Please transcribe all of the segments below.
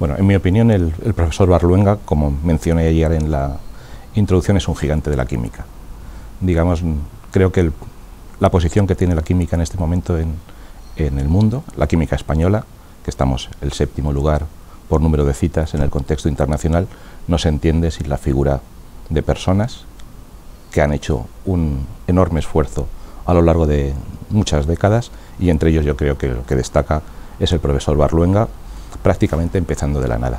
Bueno, en mi opinión, el profesor Barluenga, como mencioné ayer en la introducción, es un gigante de la química. Digamos, creo que la posición que tiene la química en este momento en el mundo, la química española, que estamos el 7º lugar por número de citas en el contexto internacional, no se entiende sin la figura de personas que han hecho un enorme esfuerzo a lo largo de muchas décadas, y entre ellos yo creo que lo que destaca es el profesor Barluenga, prácticamente empezando de la nada.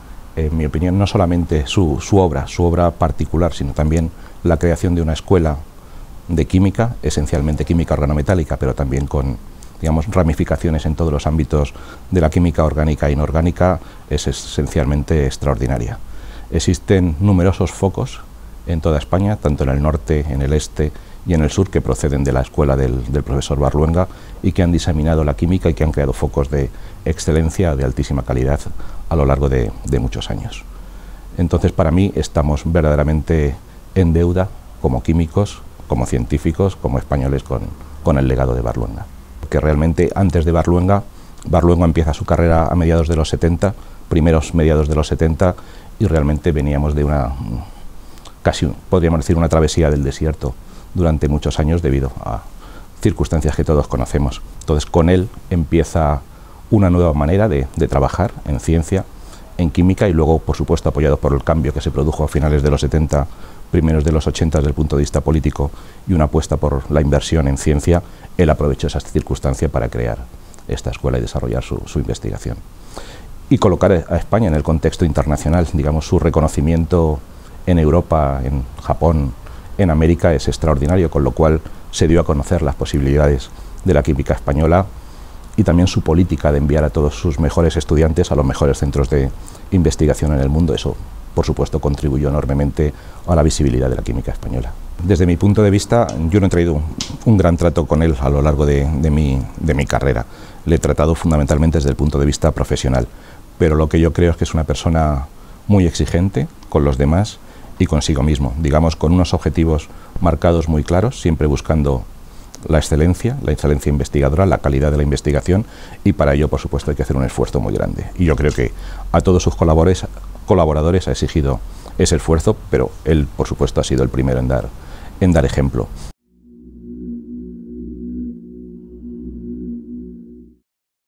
En mi opinión, no solamente su obra particular, sino también la creación de una escuela de química, esencialmente química organometálica, pero también con, digamos, ramificaciones en todos los ámbitos de la química orgánica e inorgánica, es esencialmente extraordinaria. Existen numerosos focos en toda España, tanto en el norte, en el este y en el sur, que proceden de la escuela del profesor Barluenga y que han diseminado la química y que han creado focos de excelencia, de altísima calidad a lo largo de muchos años. Entonces, para mí, estamos verdaderamente en deuda como químicos, como científicos, como españoles con el legado de Barluenga. Porque realmente, antes de Barluenga empieza su carrera a mediados de los 70, primeros mediados de los 70, y realmente veníamos de una, casi podríamos decir, una travesía del desierto durante muchos años debido a circunstancias que todos conocemos. Entonces, con él empieza una nueva manera de trabajar en ciencia, en química, y luego, por supuesto, apoyado por el cambio que se produjo a finales de los 70, primeros de los 80 desde el punto de vista político, y una apuesta por la inversión en ciencia, él aprovechó esa circunstancia para crear esta escuela y desarrollar su investigación. Y colocar a España en el contexto internacional, digamos, su reconocimiento en Europa, en Japón, en América es extraordinario, con lo cual se dio a conocer las posibilidades de la química española y también su política de enviar a todos sus mejores estudiantes a los mejores centros de investigación en el mundo. Eso, por supuesto, contribuyó enormemente a la visibilidad de la química española. Desde mi punto de vista, yo no he traído un gran trato con él a lo largo de mi carrera. Le he tratado fundamentalmente desde el punto de vista profesional, pero lo que yo creo es que es una persona muy exigente con los demás y consigo mismo, digamos, con unos objetivos marcados muy claros, siempre buscando la excelencia investigadora, la calidad de la investigación, y para ello, por supuesto, hay que hacer un esfuerzo muy grande. Y yo creo que a todos sus colaboradores ha exigido ese esfuerzo, pero él, por supuesto, ha sido el primero en dar ejemplo.